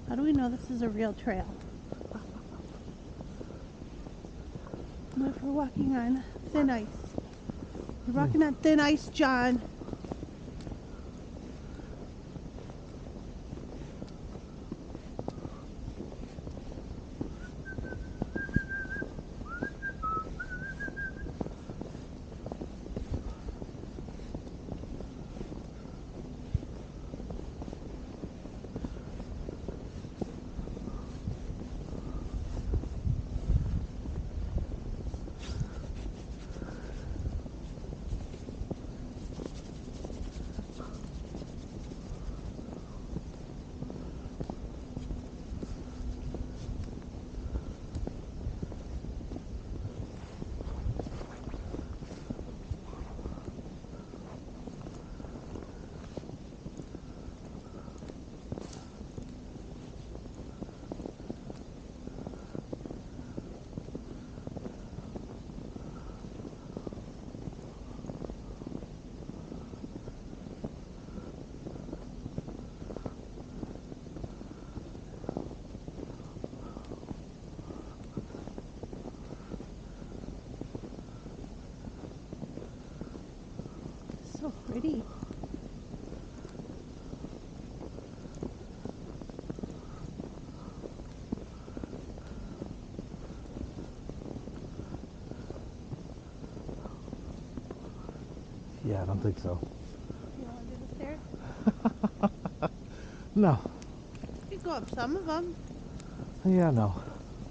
How do we know this is a real trail? What if we're walking on thin ice? We're walking on thin ice, John. So pretty. Yeah, I don't think so. You want to do the stairs? No. You could go up some of them. Yeah, no.